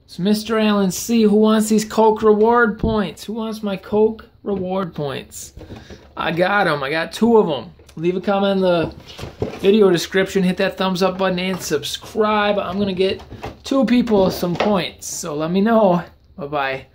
It's Mr. Allen C. Who wants these Coke reward points? Who wants my Coke reward points? I got them. I got 2 of them. Leave a comment in the video description. Hit that thumbs up button and subscribe. I'm going to get 2 people some points. So let me know. Bye-bye.